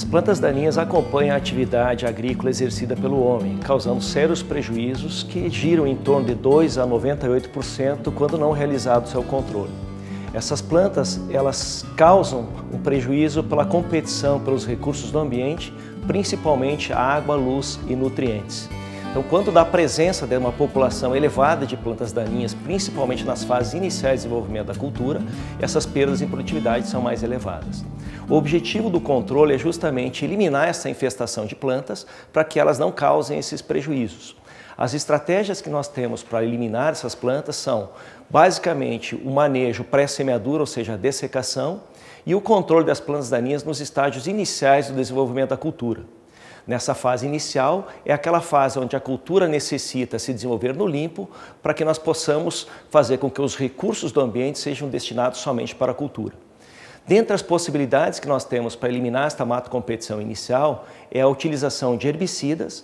plantas daninhas acompanham a atividade agrícola exercida pelo homem, causando sérios prejuízos que giram em torno de 2 a 98% quando não realizado seu controle. Essas plantas, elas causam um prejuízo pela competição pelos recursos do ambiente, principalmente água, luz e nutrientes. Então, quando da presença de uma população elevada de plantas daninhas, principalmente nas fases iniciais de desenvolvimento da cultura, essas perdas em produtividade são mais elevadas. O objetivo do controle é justamente eliminar essa infestação de plantas para que elas não causem esses prejuízos. As estratégias que nós temos para eliminar essas plantas são, basicamente, o manejo pré-semeadura, ou seja, a dessecação, e o controle das plantas daninhas nos estágios iniciais do desenvolvimento da cultura. Nessa fase inicial, é aquela fase onde a cultura necessita se desenvolver no limpo para que nós possamos fazer com que os recursos do ambiente sejam destinados somente para a cultura. Dentre as possibilidades que nós temos para eliminar esta mato-competição inicial é a utilização de herbicidas,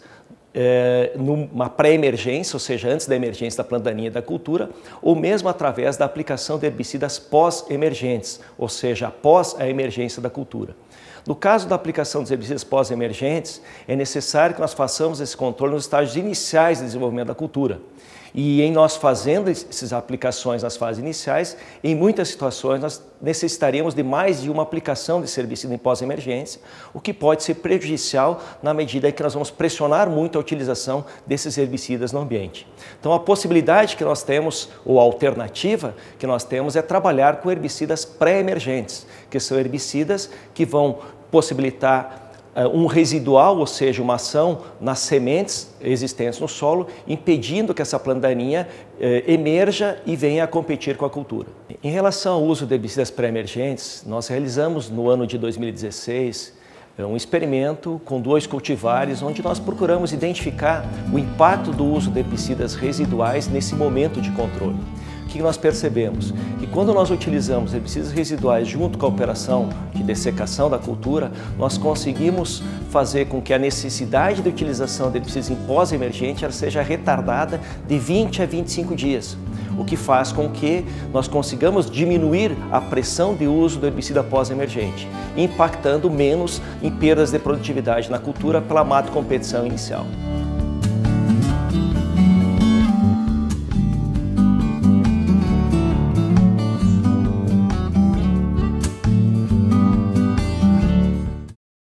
numa pré-emergência, ou seja, antes da emergência da planta daninha e da cultura, ou mesmo através da aplicação de herbicidas pós-emergentes, ou seja, após a emergência da cultura. No caso da aplicação dos herbicidas pós-emergentes, é necessário que nós façamos esse controle nos estágios iniciais de desenvolvimento da cultura. E em nós fazendo essas aplicações nas fases iniciais, em muitas situações nós necessitaríamos de mais de uma aplicação desse herbicida em pós-emergência, o que pode ser prejudicial na medida em que nós vamos pressionar muito a utilização desses herbicidas no ambiente. Então a possibilidade que nós temos, ou a alternativa que nós temos, é trabalhar com herbicidas pré-emergentes, que são herbicidas que vão possibilitar um residual, ou seja, uma ação nas sementes existentes no solo, impedindo que essa planta daninha emerja e venha a competir com a cultura. Em relação ao uso de herbicidas pré-emergentes, nós realizamos no ano de 2016 um experimento com 2 cultivares, onde nós procuramos identificar o impacto do uso de herbicidas residuais nesse momento de controle. O que nós percebemos? Que quando nós utilizamos herbicidas residuais junto com a operação de dessecação da cultura, nós conseguimos fazer com que a necessidade de utilização de herbicidas em pós-emergente seja retardada de 20 a 25 dias, o que faz com que nós consigamos diminuir a pressão de uso do herbicida pós-emergente, impactando menos em perdas de produtividade na cultura pela mato-competição inicial.